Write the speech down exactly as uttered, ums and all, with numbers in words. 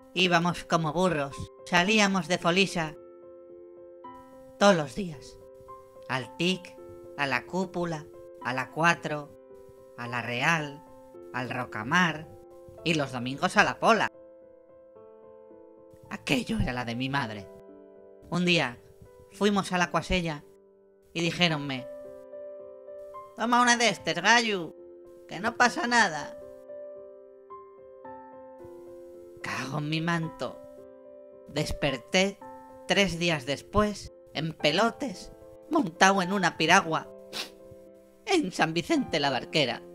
Íbamos como burros, salíamos de Folisa todos los días. Al Tic, a la Cúpula, a la Cuatro, a la Real, al Rocamar y los domingos a la Pola. Aquello era la de mi madre. Un día fuimos a la Cuasella y dijéronme: «Toma una de estes, gallo, que no pasa nada». Cago en mi manto. Desperté tres días después, en pelotes, montado en una piragua, en San Vicente la Barquera.